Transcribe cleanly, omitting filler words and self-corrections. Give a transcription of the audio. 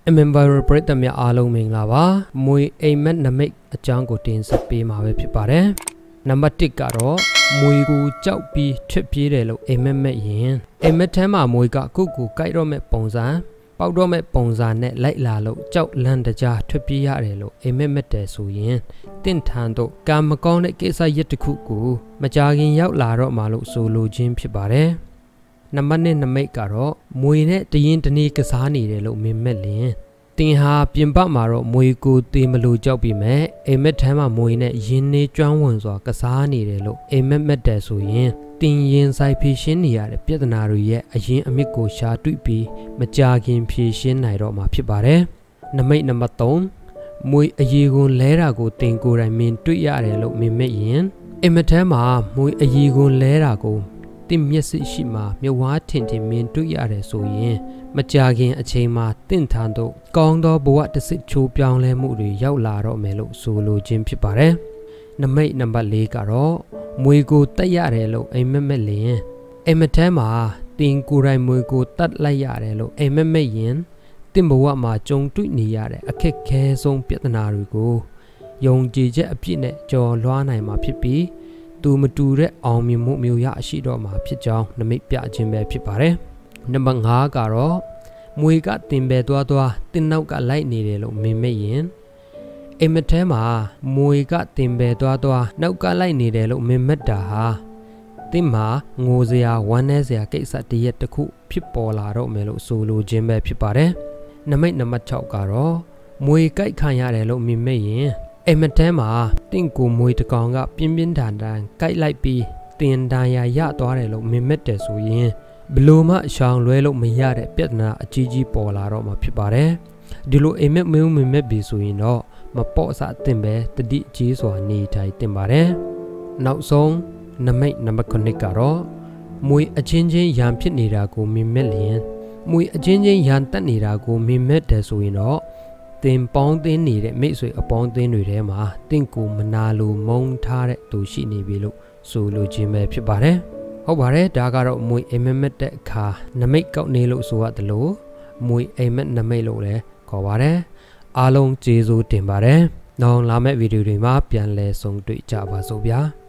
member break တမအားလုံးမင်္ဂလာပါမွေအိမ်မက်နမိတ်အကြောင်းကိုတင်ဆက်ပေးမှာပဲဖြစ်ပါတယ်နံပါတ်1ကတော့မွေကိုကြောက်ပြီးထွက်ပြေးတယ်လို့အိမ်မက်မဲ့ရင်အိမ်မက်ထဲမှာမွေကကုတ်ကိုကြိုက်တော့မဲ့ပုံစံပေါက်တော့မဲ့ပုံစံနဲ့လိုက်လာလို့ကြောက်လန့်တကြားထွက်ပြေးရတယ်လို့အိမ်မက်မဲ့တယ်ဆိုရင်တင့်ထန်တို့ကာမကောင်းတဲ့ကိစ္စရက်တစ်ခုကိုမကြာခင်ရောက်လာတော့မှလို့ဆိုလိုခြင်းဖြစ်ပါတယ်နံပါတ်2နမိတ်ကတော့မွေနဲ့တရင်တနေ့ကစားနေတယ်လို့မင်မက်လင်တင်ဟာပြင်ပမှာတော့မွေကိုတေးမလို့ကြောက်ပြီးမဲ့အိမ်မက်ထမ်းမှာမွေနဲ့ရင်းနေကျွမ်းဝင်စွာကစားနေတယ်လို့အိမ်မက်မက်တယ်ဆိုရင်တင်ရင်ဆိုင်ဖြည့်ရှင်းနေရတဲ့ပြဿနာတွေရဲ့အရင်အမြစ်ကိုရှာတွေ့ပြီးမကြာခင်ဖြည့်ရှင်းနိုင်တော့မှာဖြစ်ပါတယ်နမိတ်နံပါတ်3မွေအရေကိုလဲတာကိုတင်ကိုယ်တိုင်မြင်တွေ့ရတယ်လို့မင်မက်ရင်အိမ်မက်ထမ်းမှာမွေအရေကိုလဲတာကိုတင်မျက်စိရှိမှမြဝါထင်ထင်မြင်တွေ့ရတယ်ဆိုရင်မကြာခင်အချိန်မှာတင့်ထန်တို့ကောင်းသောဘဝတစ်စစ်ချိုးပြောင်းလဲမှုတွေရောက်လာတော့မယ်လို့ဆိုလိုခြင်းဖြစ်ပါတယ်နမိတ်နံပါတ်4ကတော့မွေကိုတက်ရတယ်လို့အိမ်မက်မက်လင်အိမ်မက်ထဲမှာတင်ကိုယ်တိုင်မွေကိုတတ်လိုက်ရတယ်လို့အိမ်မက်မက်ရင်တင့်ဘဝမှာကြုံတွေ့နေရတဲ့အခက်ခဲဆုံးပြဿနာတွေကိုယုံကြည်ချက်အပြည့်နဲ့ကျော်လွှားနိုင်မှာဖြစ်ပြီးသူမတူတဲ့အောင်မြင်မှုမျိုးရရှိတော့မှာဖြစ်ကြောင်းနမိတ်ပြခြင်းပဲဖြစ်ပါတယ်နံပါတ်5ကတော့မွေကတင်ပဲသွားတင်နောက်ကလိုက်နေတယ်လို့မင်မက်ရင်အိမ်မက်ထဲမှာမွေကတင်ပဲသွားနောက်ကလိုက်နေတယ်လို့မင်မက်တာဟာတင်မှာငိုစရာဝမ်းနည်းစရာကိစ္စတရက်တစ်ခုဖြစ်ပေါ်လာတော့မယ်လို့ဆိုလိုခြင်းပဲဖြစ်ပါတယ်နမိတ်နံပါတ်6ကတော့မွေကြိုက်ခံရတယ်လို့မင်မက်ရင်အိမ်မက်ထဲမှာတင့်ကိုမွေတကောင်ကပြင်းပြင်းထန်ထန်ကြိုက်လိုက်ပြီးတင်တန်ရာရသွားတယ်လို့မင်မက်တယ်ဆိုရင်ဘလို့မှရှောင်လွဲလို့မရတဲ့ပြဿနာအကြီးကြီးပေါ်လာတော့မှာဖြစ်ပါတယ်ဒီလိုအိမ်မက်မင်းမင်မက်ပြီဆိုရင်တော့မပေါ့စအတင်ပဲတတိကြီးစွာနေထိုင်တင်ပါတယ်နောက်ဆုံးနမိတ်နံပါတ်9ကတော့မွေအချင်းချင်းရန်ဖြစ်နေတာကိုမင်မက်လျင်မွေအချင်းချင်းရန်တက်နေတာကိုမင်မက်တယ်ဆိုရင်တော့တင်ပေါင်းသိနေတဲ့မိတ်ဆွေအပေါင်းအသင်းတွေထဲမှာတင့်ကိုမနာလိုမုန်းထားတဲ့သူရှိနေပြီလို့ဆိုလိုခြင်းပဲဖြစ်ပါတယ်ဟုတ်ပါတယ်ဒါကတော့မွေအိမ်မက်မက်တဲ့အခါနမိတ်ကောက်နေလို့ဆိုရတယ်လို့မွေအိမ်မက်နမိတ်လို့လည်းခေါ်ပါတယ်အားလုံးကျေးဇူးတင်ပါတယ်နောက်လာမယ့်ဗီဒီယိုတွေမှာပြန်လည်ဆုံတွေ့ကြပါစို့ဗျာ